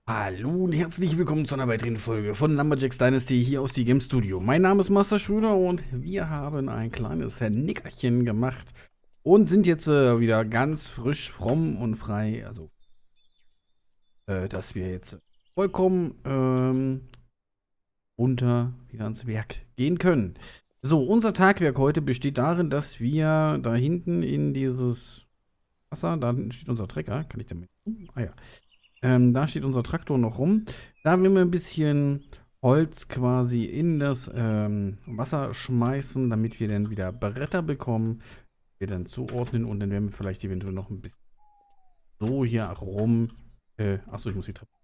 Hallo und herzlich willkommen zu einer weiteren Folge von Lumberjacks Dynasty hier aus die Game Studio. Mein Name ist Master Schröder und wir haben ein kleines Nickerchen gemacht und sind jetzt wieder ganz frisch, fromm und frei. Also, dass wir jetzt vollkommen runter wieder ans Werk gehen können. So, unser Tagwerk heute besteht darin, dass wir da hinten in dieses Wasser, da hinten steht unser Trecker. Kann ich damit? Ah ja. Da steht unser Traktor noch rum. Da werden wir ein bisschen Holz quasi in das Wasser schmeißen, damit wir dann wieder Bretter bekommen. Wir dann zuordnen und dann werden wir vielleicht eventuell noch ein bisschen so hier rum. Achso, ich muss die Treppe.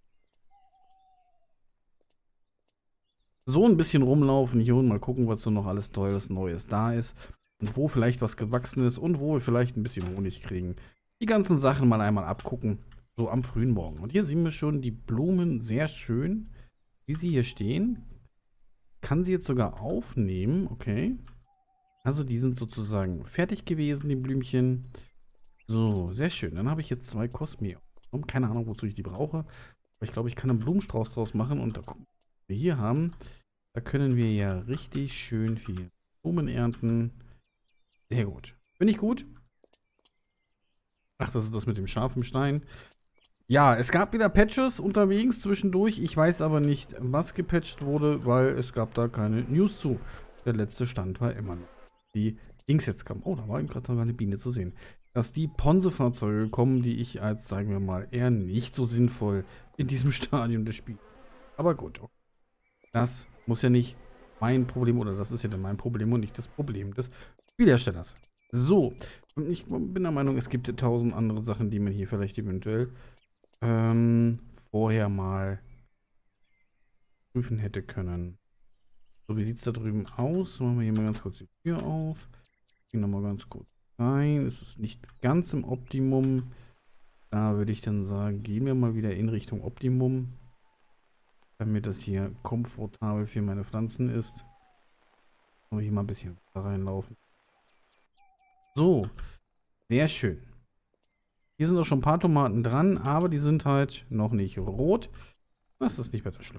So ein bisschen rumlaufen hier und mal gucken, was so noch alles Tolles Neues da ist. Und wo vielleicht was gewachsen ist und wo wir vielleicht ein bisschen Honig kriegen. Die ganzen Sachen mal einmal abgucken. So am frühen Morgen. Und hier sehen wir schon die Blumen sehr schön, wie sie hier stehen. Kann sie jetzt sogar aufnehmen. Okay. Also die sind sozusagen fertig gewesen, die Blümchen. So, sehr schön. Dann habe ich jetzt 2 Cosmi. Keine Ahnung, wozu ich die brauche. Aber ich glaube, ich kann einen Blumenstrauß draus machen. Und da gucken, was wir hier haben. Da können wir ja richtig schön viel Blumen ernten. Sehr gut. Finde ich gut. Ach, das ist das mit dem scharfen Stein. Ja, es gab wieder Patches unterwegs zwischendurch. Ich weiß aber nicht, was gepatcht wurde, weil es gab da keine News zu. Der letzte Stand war immer noch die Dings jetzt kamen. Oh, da war eben gerade noch eine Biene zu sehen. Dass die Ponze-Fahrzeuge kommen, die ich als, sagen wir mal, eher nicht so sinnvoll in diesem Stadium des Spiels. Aber gut, okay. Das muss ja nicht mein Problem, oder das ist ja dann mein Problem und nicht das Problem des Spielherstellers. So, und ich bin der Meinung, es gibt ja 1000 andere Sachen, die man hier vielleicht eventuell vorher mal prüfen hätte können. So, wie sieht es da drüben aus? Machen wir hier mal ganz kurz die Tür auf. Gehen nochmal ganz kurz rein. Es ist nicht ganz im Optimum. Da würde ich dann sagen, gehen wir mal wieder in Richtung Optimum. Damit das hier komfortabel für meine Pflanzen ist. Muss ich mal ein bisschen reinlaufen. So, sehr schön. Hier sind auch schon ein paar Tomaten dran, aber die sind halt noch nicht rot. Das ist nicht weiter schlimm.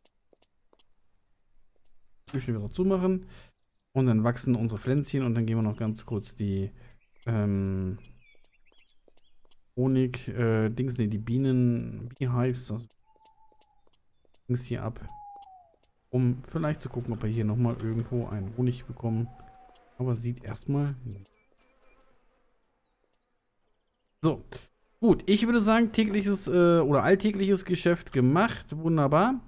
Türchen wieder zumachen. Und dann wachsen unsere Pflänzchen und dann gehen wir noch ganz kurz die Honig, Dings, ne, die Bienen, Beehives, also Dings hier ab. Um vielleicht zu gucken, ob wir hier nochmal irgendwo einen Honig bekommen. Aber sieht erstmal nicht. So, gut. Ich würde sagen, tägliches oder alltägliches Geschäft gemacht. Wunderbar.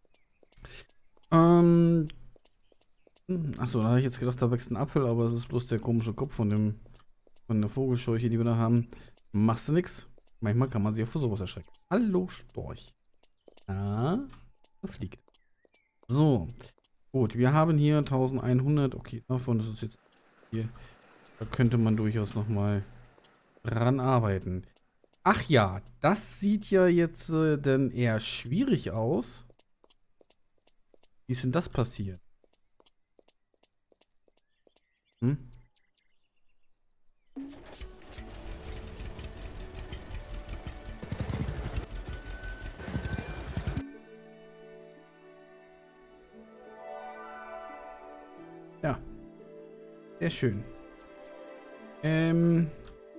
Achso, da habe ich jetzt gedacht, da wächst ein Apfel, aber es ist bloß der komische Kopf von der Vogelscheuche, die wir da haben. Machst du nix. Manchmal kann man sich auch für sowas erschrecken. Hallo, Storch. Ah, er fliegt. So, gut. Wir haben hier 1100. Okay, davon ist es jetzt hier. Da könnte man durchaus nochmal dran arbeiten. Ach ja, das sieht ja jetzt dann eher schwierig aus. Wie ist denn das passiert? Hm? Ja, sehr schön. Ähm.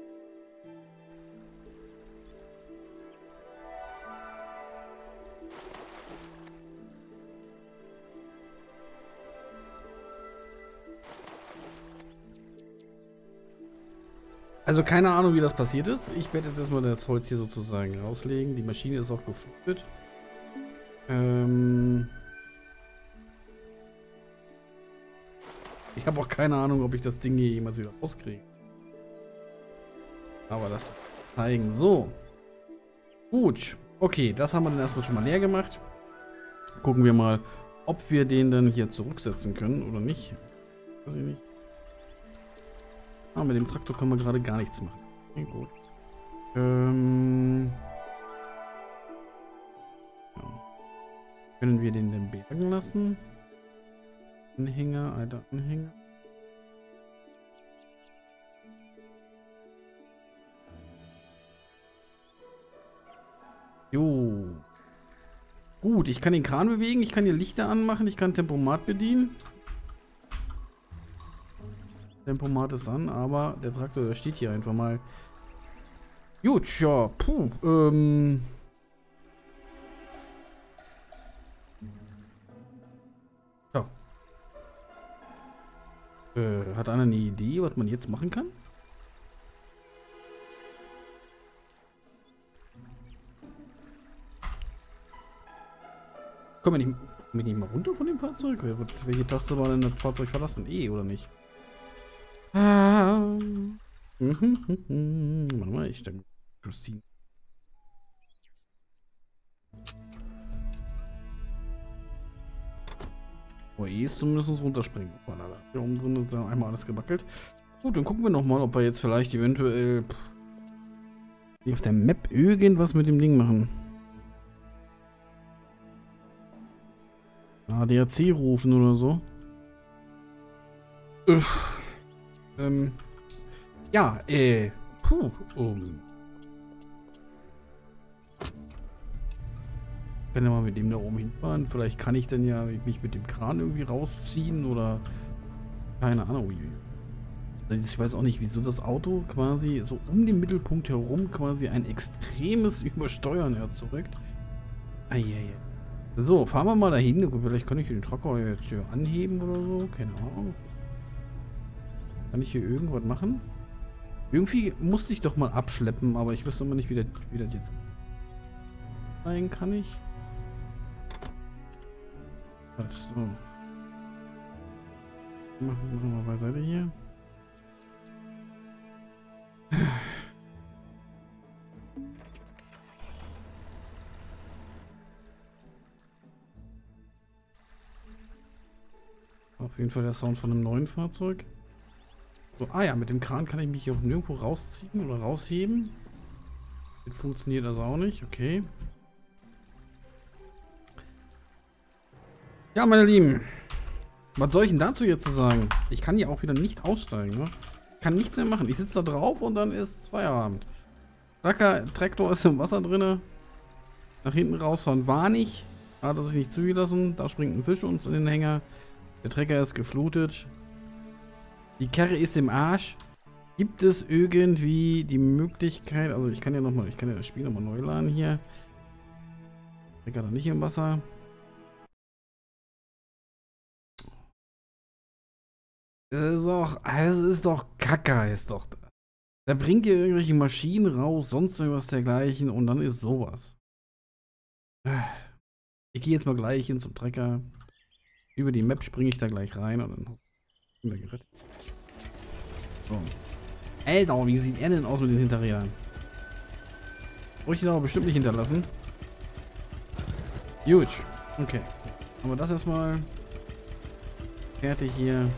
Also keine Ahnung, wie das passiert ist. Ich werde jetzt erstmal das Holz hier sozusagen rauslegen. Die Maschine ist auch geflutet. Ich habe auch keine Ahnung, ob ich das Ding hier jemals wieder rauskriege. Aber das zeigen. So. Gut. Okay, das haben wir dann erstmal schon mal leer gemacht. Gucken wir mal, ob wir den dann hier zurücksetzen können oder nicht. Weiß ich nicht. Ah, mit dem Traktor können wir gerade gar nichts machen. Okay, gut. Ja. Können wir den denn bergen lassen? Anhänger, alter Anhänger. Jo. Gut, ich kann den Kran bewegen, ich kann hier Lichter anmachen, ich kann Tempomat bedienen. Tempomat ist an, aber der Traktor, der steht hier einfach mal. Gut, ja, puh, ja. Hat einer eine Idee, was man jetzt machen kann? Kommen wir nicht mal runter von dem Fahrzeug? Welche Taste war denn das Fahrzeug verlassen? E, oder nicht? Ah. Warte mal, ich denke, Christine. Oh, E ist zumindest runterspringen. Hier oben drin ist dann einmal alles gewackelt. Gut, dann gucken wir nochmal, ob wir jetzt vielleicht eventuell hier auf der Map irgendwas mit dem Ding machen. ADAC rufen oder so. Ja, kann ja mal mit dem da oben hinfahren. Vielleicht kann ich dann ja mich mit dem Kran irgendwie rausziehen oder keine Ahnung. Ich weiß auch nicht, wieso das Auto quasi so um den Mittelpunkt herum quasi ein extremes Übersteuern erzeugt. Eieiei. So, fahren wir mal dahin. Gut, vielleicht kann ich den Traktor jetzt hier anheben oder so. Keine Ahnung. Kann ich hier irgendwas machen? Irgendwie musste ich doch mal abschleppen, aber ich wüsste immer nicht, wie das jetzt sein kann ich. So. Machen wir mal beiseite hier. Auf jeden Fall der Sound von einem neuen Fahrzeug. So, ah ja, mit dem Kran kann ich mich hier auch nirgendwo rausziehen oder rausheben. Das funktioniert also auch nicht, okay. Ja, meine Lieben. Was soll ich denn dazu jetzt sagen? Ich kann hier auch wieder nicht aussteigen, ne? Ich kann nichts mehr machen. Ich sitze da drauf und dann ist Feierabend. Traktor ist im Wasser drinne. Nach hinten rausfahren war nicht. Hat er sich nicht zugelassen. Da springt ein Fisch uns in den Hänger. Der Trecker ist geflutet. Die Karre ist im Arsch. Gibt es irgendwie die Möglichkeit, also ich kann ja das Spiel nochmal neu laden hier. Trecker da nicht im Wasser. Es ist doch Kacke, ist doch. Da bringt ihr irgendwelche Maschinen raus, sonst irgendwas dergleichen und dann ist sowas. Ich gehe jetzt mal gleich hin zum Trecker. Über die Map springe ich da gleich rein und dann sind wir gerettet. So. Alter, wie sieht er denn aus mit den Hinterrädern? Brauche ich den aber bestimmt nicht hinterlassen. Gut. Okay. Haben wir das erstmal fertig hier.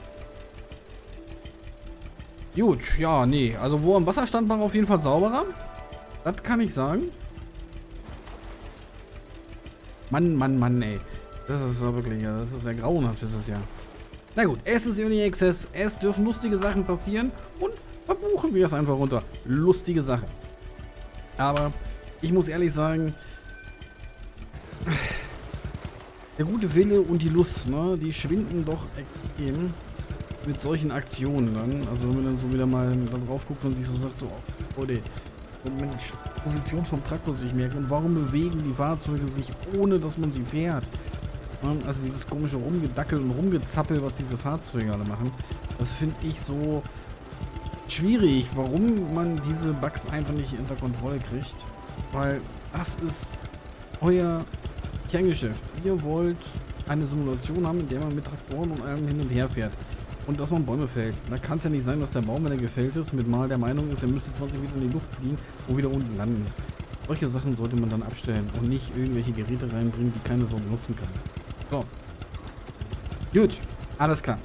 Gut, ja, nee. Also wo am Wasser stand, war auf jeden Fall sauberer. Das kann ich sagen. Mann, ey. Das ist ja wirklich, das ist ja grauenhaft, ist das ja. Na gut, es ist Early Access, es dürfen lustige Sachen passieren und verbuchen wir es einfach runter. Lustige Sachen. Aber ich muss ehrlich sagen, der gute Wille und die Lust, ne, die schwinden doch extrem mit solchen Aktionen dann. Also wenn man dann so wieder mal da drauf guckt und sich so sagt, so, oh Mensch, Position vom Traktor sich merken und warum bewegen die Fahrzeuge sich, ohne dass man sie fährt. Also dieses komische Rumgedackel und Rumgezappel, was diese Fahrzeuge alle machen, das finde ich so schwierig, warum man diese Bugs einfach nicht unter Kontrolle kriegt. Weil das ist euer Kerngeschäft. Ihr wollt eine Simulation haben, in der man mit Traktoren und allem hin und her fährt. Und dass man Bäume fällt. Da kann es ja nicht sein, dass der Baum, wenn er gefällt ist, mit mal der Meinung ist, er müsste 20 Meter in die Luft fliegen und wieder unten landen. Solche Sachen sollte man dann abstellen und nicht irgendwelche Geräte reinbringen, die keine Sau benutzen kann. So. Gut, alles klar.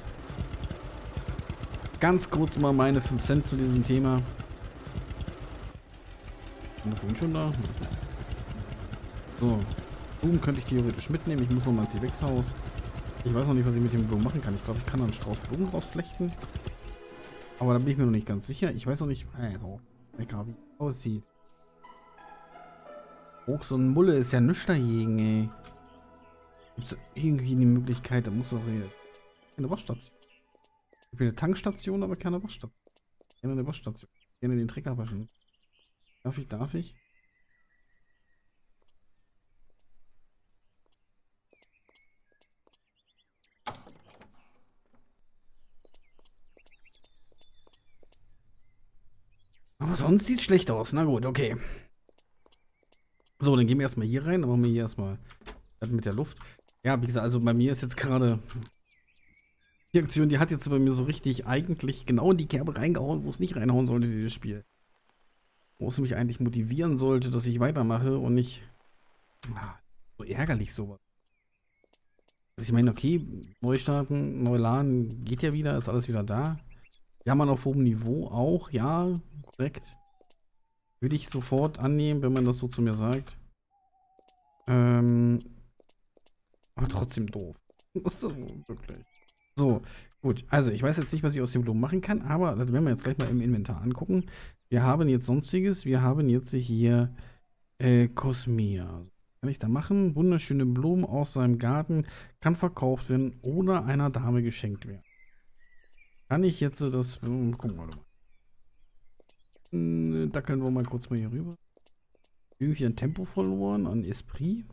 Ganz kurz mal meine 5 Cent zu diesem Thema. Ist der Phone schon da? So. Blumen könnte ich theoretisch mitnehmen. Ich muss noch mal ins Gewächshaus. Ich weiß noch nicht, was ich mit dem Blumen machen kann. Ich glaube, ich kann da einen Strauß Blumen rausflechten. Aber da bin ich mir noch nicht ganz sicher. Ich weiß noch nicht, wie es aussieht. Auch so ein Mulle ist ja nichts dagegen, ey. Gibt es irgendwie eine Möglichkeit, da muss doch hier eine Waschstation. Ich will eine Tankstation, aber keine Waschstation. Gerne eine Waschstation. Gerne den Trecker waschen. Darf ich, darf ich? Aber sonst sieht es schlecht aus. Na gut, okay. So, dann gehen wir erstmal hier rein. Dann machen wir hier erstmal mit der Luft. Ja, wie gesagt, also bei mir ist jetzt gerade die Aktion, die hat jetzt bei mir so richtig eigentlich genau in die Kerbe reingehauen, wo es nicht reinhauen sollte, dieses Spiel. Wo es mich eigentlich motivieren sollte, dass ich weitermache und nicht so ärgerlich sowas. Also ich meine, okay, neu starten, neu laden, geht ja wieder, ist alles wieder da. Ja, man auf hohem Niveau auch, ja, korrekt. Würde ich sofort annehmen, wenn man das so zu mir sagt. Aber trotzdem doof. Wirklich. So, gut. Also, ich weiß jetzt nicht, was ich aus den Blumen machen kann, aber das werden wir jetzt gleich mal im Inventar angucken. Wir haben jetzt Sonstiges. Wir haben jetzt hier Cosmea. Kann ich da machen? Wunderschöne Blumen aus seinem Garten. Kann verkauft werden oder einer Dame geschenkt werden. Kann ich jetzt das... Gucken wir mal. Dackeln wir mal kurz mal hier rüber. Irgendwie an Tempo verloren, an Esprit.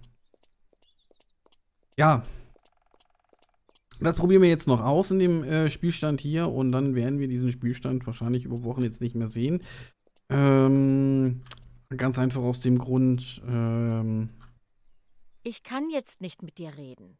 Ja. Das probieren wir jetzt noch aus in dem Spielstand hier und dann werden wir diesen Spielstand wahrscheinlich über Wochen jetzt nicht mehr sehen. Ganz einfach aus dem Grund, Ich kann jetzt nicht mit dir reden.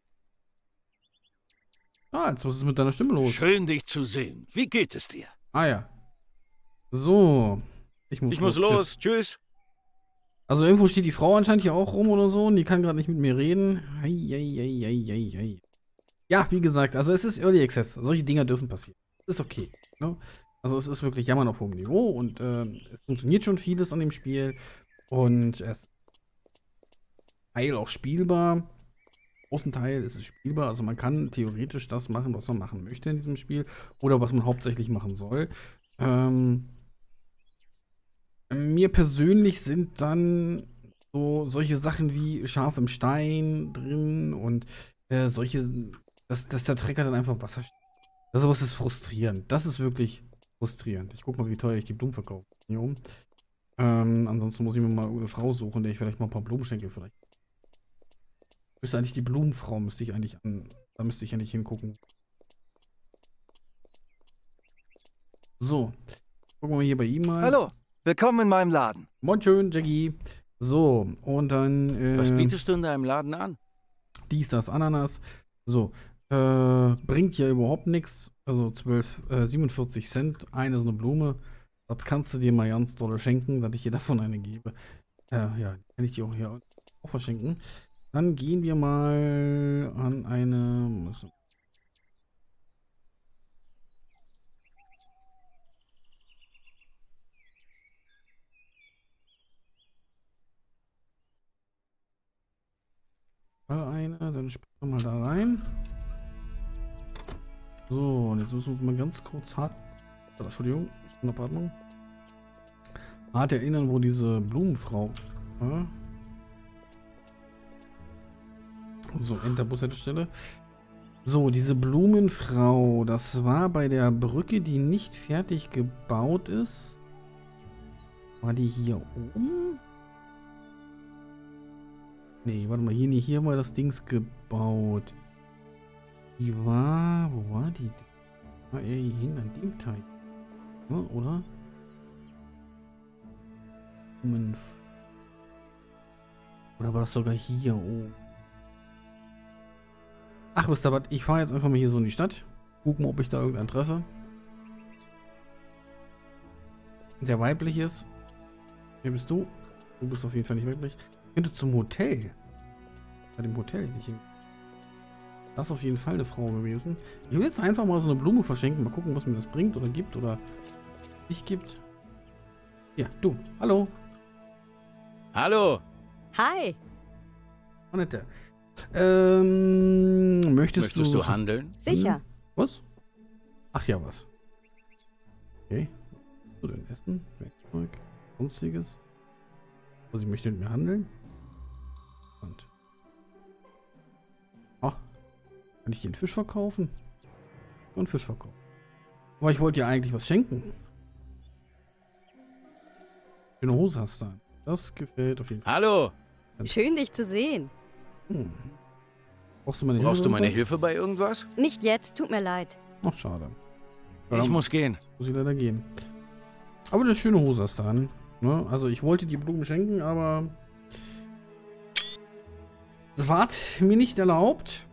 jetzt was ist mit deiner Stimme los? Schön, dich zu sehen. Wie geht es dir? Ah ja. So. Ich muss los. Tschüss. Also irgendwo steht die Frau anscheinend hier auch rum oder so und die kann gerade nicht mit mir reden. Ei. Ja, wie gesagt, also es ist Early Access. Solche Dinger dürfen passieren. Ist okay. Ne? Also es ist wirklich Jammern auf hohem Niveau und es funktioniert schon vieles an dem Spiel. Und es ist Teil auch spielbar. Großen Teil ist es spielbar. Also man kann theoretisch das machen, was man machen möchte in diesem Spiel. Oder was man hauptsächlich machen soll. Mir persönlich sind dann so solche Sachen wie Schaf im Stein drin und dass der Trecker dann einfach Wasser steht. Das ist frustrierend. Das ist wirklich frustrierend. Ich guck mal, wie teuer ich die Blumen verkaufe. Hier oben. Ansonsten muss ich mir mal eine Frau suchen, der ich vielleicht mal ein paar Blumen schenke vielleicht. Müsste eigentlich die Blumenfrau, da müsste ich eigentlich hingucken. So. Gucken wir hier bei ihm mal. Hallo, willkommen in meinem Laden. Moin schön, Jackie. So, und dann... Was bietest du in deinem Laden an? Dies, das, Ananas. So, bringt ja überhaupt nichts. Also 47 Cent, eine so eine Blume. Das kannst du dir mal ganz doll schenken, dass ich dir davon eine gebe. Ja, kann ich dir auch hier auch verschenken. Dann gehen wir mal an eine... Dann springen wir mal da rein. So, und jetzt müssen wir uns mal ganz kurz Entschuldigung, Schnappatmung. Hart erinnern, wo diese Blumenfrau. So, Enter Bushaltestelle. So, diese Blumenfrau, das war bei der Brücke, die nicht fertig gebaut ist. War die hier oben? Nee, warte mal, hier war das Dings gebaut. Die war, wo war die? War er hier hin an dem Teil? Ja, oder? Oder war das sogar hier oben? Ach, wisst ihr was? Ich fahre jetzt einfach mal hier so in die Stadt. Gucken, ob ich da irgendeinen treffe. Der weiblich ist. Wer bist du? Du bist auf jeden Fall nicht weiblich. Ich könnte zum Hotel. Bei dem Hotel nicht hin. Das ist auf jeden Fall eine Frau gewesen. Ich will jetzt einfach mal so eine Blume verschenken. Mal gucken, was mir das bringt oder gibt oder nicht gibt. Ja, du. Hallo. Hallo. Hi. Annette. Möchtest du handeln? Sicher. Was? Ach ja, was. Okay. Was denn essen? Werkzeug. Sonstiges. Also ich möchte mit mir handeln. Kann ich den Fisch verkaufen? Und Fisch verkaufen. Aber ich wollte ja eigentlich was schenken. Schöne Hose hast du an. Das gefällt auf jeden Fall. Hallo. Schön, dich zu sehen. Hm. Brauchst du meine Hilfe? Brauchst du meine irgendwas? Hilfe bei irgendwas? Nicht jetzt, tut mir leid. Ach, schade. Ich muss gehen. Muss ich leider gehen. Aber eine schöne Hose hast du an. Ne? Also ich wollte die Blumen schenken, aber das war mir nicht erlaubt.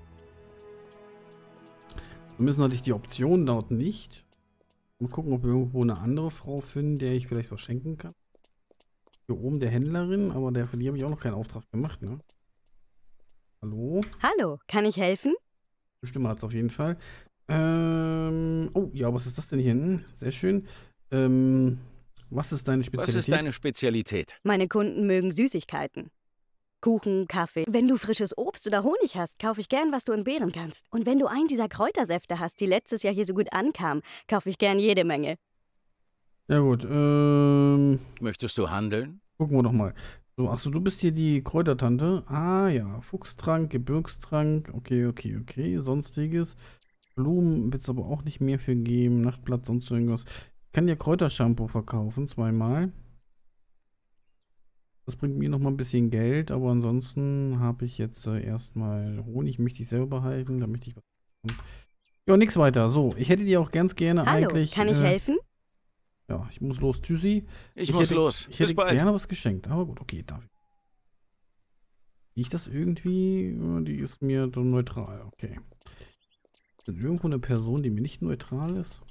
Zumindest hatte ich die Option dort nicht. Mal gucken, ob wir irgendwo eine andere Frau finden, der ich vielleicht was schenken kann. Hier oben der Händlerin, aber für die habe ich auch noch keinen Auftrag gemacht, ne? Hallo? Hallo, kann ich helfen? Stimme hat es auf jeden Fall. Oh, ja, was ist das denn hier hinten? Sehr schön. Was ist deine Spezialität? Was ist deine Spezialität? Meine Kunden mögen Süßigkeiten. Kuchen, Kaffee. Wenn du frisches Obst oder Honig hast, kaufe ich gern, was du entbehren kannst. Und wenn du einen dieser Kräutersäfte hast, die letztes Jahr hier so gut ankamen, kaufe ich gern jede Menge. Ja gut, Möchtest du handeln? gucken wir doch mal. So, achso, du bist hier die Kräutertante. Ah ja, Fuchstrank, Gebirgstrank, okay. Sonstiges. Blumen wird es aber auch nicht mehr für geben. Nachtblatt, sonst irgendwas. Ich kann ja Kräutershampoo verkaufen, 2-mal. Das bringt mir noch mal ein bisschen Geld, aber ansonsten habe ich jetzt erstmal Honig, möchte ich selber behalten, da möchte ich was machen. Ja, nichts weiter. So, ich hätte dir auch ganz gerne Hallo, eigentlich... kann ich helfen? Ja, ich muss los, tschüssi. Ich muss los. Ich Bis hätte bald. gerne was geschenkt, aber gut, okay, darf ich. Ich das irgendwie... Die ist mir so neutral, okay. Ist denn irgendwo eine Person, die mir nicht neutral ist?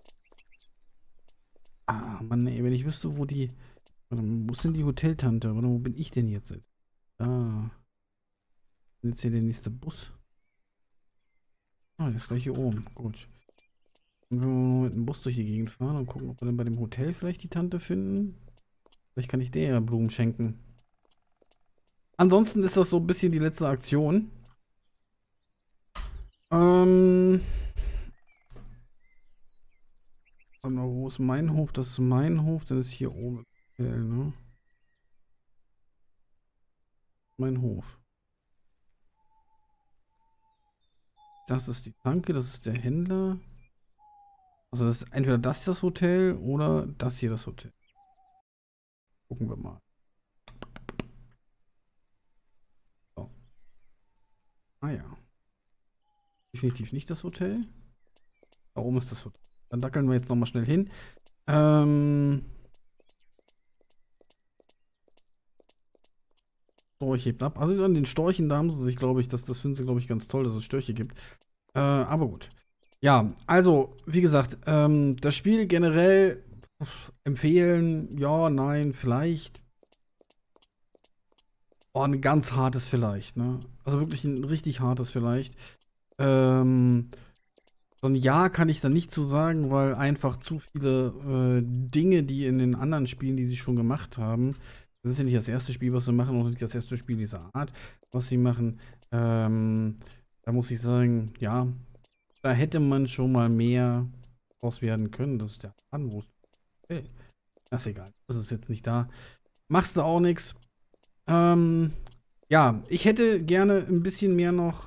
Ah, Mann, ey, wenn ich wüsste, wo die... Warte mal, wo ist denn die Hoteltante? Warte mal, wo bin ich denn jetzt? Ah. Jetzt hier der nächste Bus. Ah, der ist gleich hier oben. Gut. Dann können wir mal mit dem Bus durch die Gegend fahren und gucken, ob wir dann bei dem Hotel vielleicht die Tante finden. Vielleicht kann ich der ja Blumen schenken. Ansonsten ist das so ein bisschen die letzte Aktion. Warte mal, wo ist mein Hof? Das ist mein Hof, dann ist hier oben. Ne? Mein Hof. Das ist die Tanke, das ist der Händler. Also das ist entweder das Hotel oder das hier das Hotel. Gucken wir mal. So. Ah ja. Definitiv nicht das Hotel. Da oben ist das Hotel. Dann dackeln wir jetzt nochmal schnell hin. Storch hebt ab. Also an den Storchen, da haben sie sich, glaube ich, das finden sie, glaube ich, ganz toll, dass es Störche gibt. Aber gut. Ja, also, wie gesagt, das Spiel generell empfehlen, ja, nein, vielleicht. Oh, ein ganz hartes vielleicht, ne? Also wirklich ein richtig hartes vielleicht. So ein Ja kann ich da nicht zu sagen, weil einfach zu viele Dinge, die in den anderen Spielen, die sie schon gemacht haben, das ist ja nicht das erste Spiel, was sie machen, und nicht das erste Spiel dieser Art, was sie machen. Da muss ich sagen, ja, da hätte man schon mal mehr draus werden können. Das ist der Anruf. Hey, das ist egal. Das ist jetzt nicht da. Machst du auch nichts. Ja, ich hätte gerne ein bisschen mehr noch.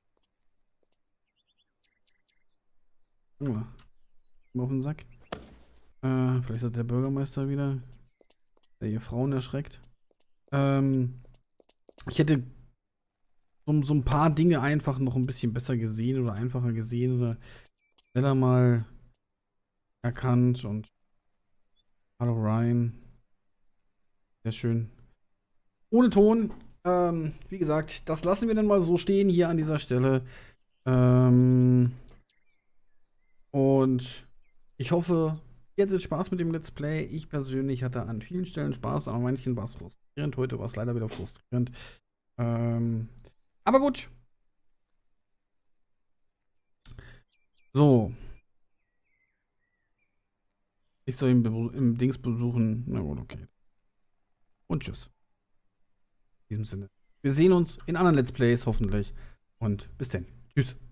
Mal auf den Sack. Vielleicht hat der Bürgermeister wieder, der hier Frauen erschreckt. Ich hätte so ein paar Dinge einfach noch ein bisschen besser gesehen oder einfacher gesehen oder schneller mal erkannt. Und hallo Ryan. Sehr schön. Ohne Ton. Wie gesagt, das lassen wir dann mal so stehen hier an dieser Stelle. Und ich hoffe, ihr hattet Spaß mit dem Let's Play. Ich persönlich hatte an vielen Stellen Spaß, aber manchen war es frustrierend. Heute war es leider wieder frustrierend. Aber gut. So. Ich soll ihn im Dings besuchen. Na gut, okay. Und tschüss. In diesem Sinne. Wir sehen uns in anderen Let's Plays hoffentlich. Und bis dann. Tschüss.